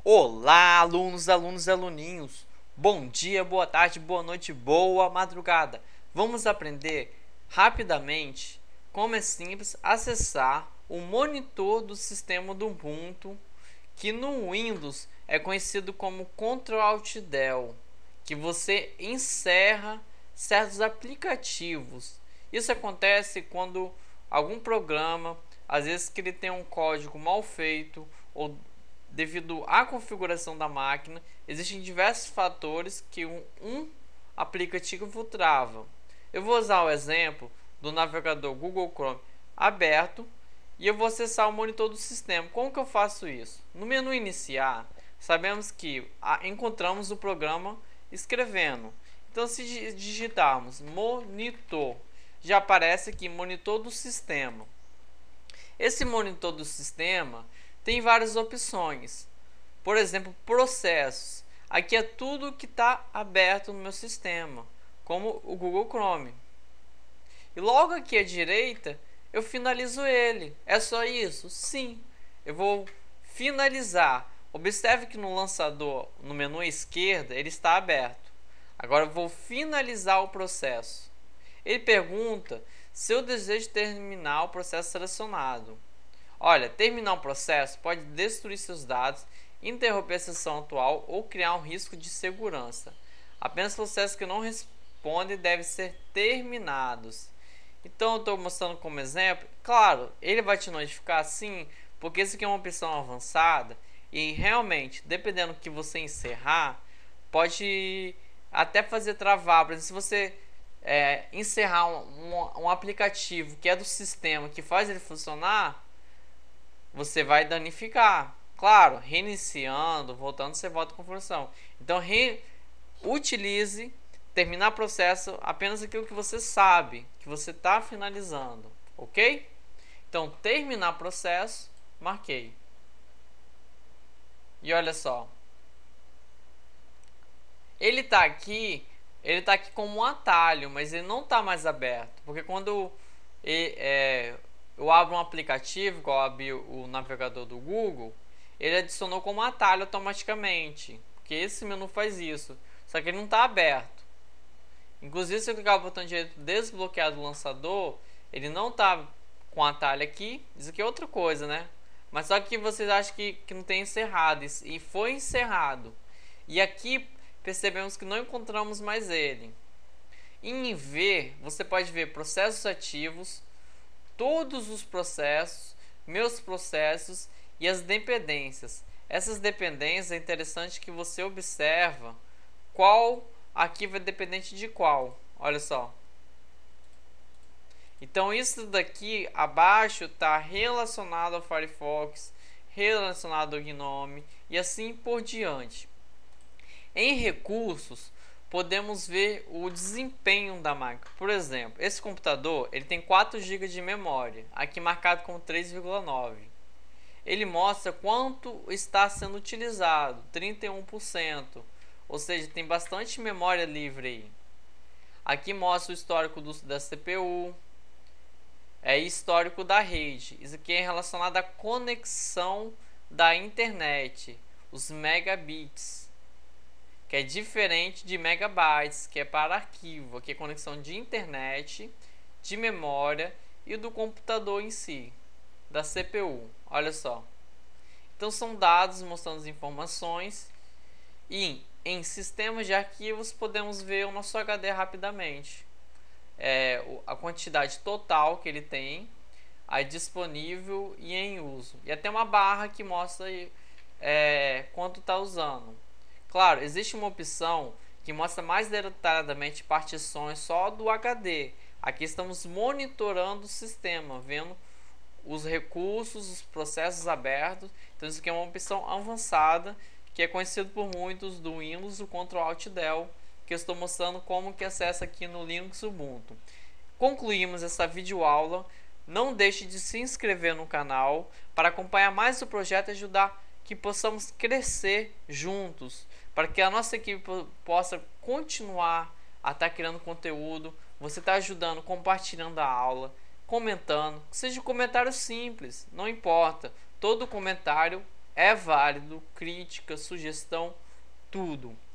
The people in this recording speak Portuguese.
Olá, alunos, alunos e aluninhos. Bom dia, boa tarde, boa noite, boa madrugada. Vamos aprender rapidamente como é simples acessar o monitor do sistema do Ubuntu, que no Windows é conhecido como Ctrl+Alt+Del, que você encerra certos aplicativos. Isso acontece quando algum programa, às vezes que ele tem um código mal feito ou devido à configuração da máquina, existem diversos fatores que um aplicativo trava. Eu vou usar o exemplo do navegador Google Chrome aberto e eu vou acessar o monitor do sistema. Como que eu faço isso? No menu iniciar, sabemos que encontramos o programa escrevendo. Então, se digitarmos monitor, já aparece aqui monitor do sistema. Esse monitor do sistema tem várias opções. Por exemplo, processos. Aqui é tudo que está aberto no meu sistema, como o Google Chrome. E logo aqui à direita, eu finalizo ele. É só isso? Sim. Eu vou finalizar. Observe que no lançador, no menu à esquerda, ele está aberto. Agora eu vou finalizar o processo. Ele pergunta se eu desejo terminar o processo selecionado. Olha, terminar um processo pode destruir seus dados, interromper a sessão atual ou criar um risco de segurança. Apenas processos que não respondem devem ser terminados. Então, eu estou mostrando como exemplo. Claro, ele vai te notificar sim, porque isso aqui é uma opção avançada e realmente, dependendo do que você encerrar, pode até fazer travar. Por exemplo, se você encerrar um aplicativo que é do sistema, que faz ele funcionar, você vai danificar. Claro, reiniciando, voltando, você volta à configuração. Então, utilize, terminar o processo apenas aquilo que você sabe, que você está finalizando, ok? Então, terminar processo, marquei. E olha só, ele está aqui como um atalho, mas ele não está mais aberto, porque quando eu abro um aplicativo, igual abri o navegador do Google, ele adicionou como atalho automaticamente, porque esse menu faz isso, só que ele não está aberto. Inclusive, se eu clicar no botão direito desbloquear do lançador, ele não está com atalho aqui. Isso aqui é outra coisa, né? Mas só que vocês acham que não tem encerrado, e foi encerrado. E aqui percebemos que não encontramos mais ele. Em ver, você pode ver processos ativos, todos os processos, meus processos e as dependências. Essas dependências é interessante que você observa qual arquivo é dependente de qual. Olha só. Então isso daqui abaixo está relacionado ao Firefox, relacionado ao GNOME e assim por diante. Em recursos, podemos ver o desempenho da máquina. Por exemplo, esse computador ele tem 4 GB de memória, aqui marcado como 3,9. Ele mostra quanto está sendo utilizado, 31%, ou seja, tem bastante memória livre aí. Aqui mostra o histórico da CPU, histórico da rede. Isso aqui é relacionado à conexão da internet, os megabits, que é diferente de megabytes, que é para arquivo. Aqui é conexão de internet, de memória e do computador em si, da CPU. Olha só. Então são dados mostrando as informações e em sistemas de arquivos podemos ver o nosso HD rapidamente. A quantidade total que ele tem, a disponível e em uso. E até uma barra que mostra quanto está usando. Claro, existe uma opção que mostra mais detalhadamente partições só do HD. Aqui estamos monitorando o sistema, vendo os recursos, os processos abertos. Então isso aqui é uma opção avançada que é conhecido por muitos do Windows, o Ctrl+Alt+Del, que eu estou mostrando como que acessa aqui no Linux Ubuntu. Concluímos essa videoaula. Não deixe de se inscrever no canal para acompanhar mais o projeto e ajudar que possamos crescer juntos, para que a nossa equipe possa continuar a estar criando conteúdo. Você está ajudando, compartilhando a aula, comentando, que seja um comentário simples, não importa, todo comentário é válido, crítica, sugestão, tudo.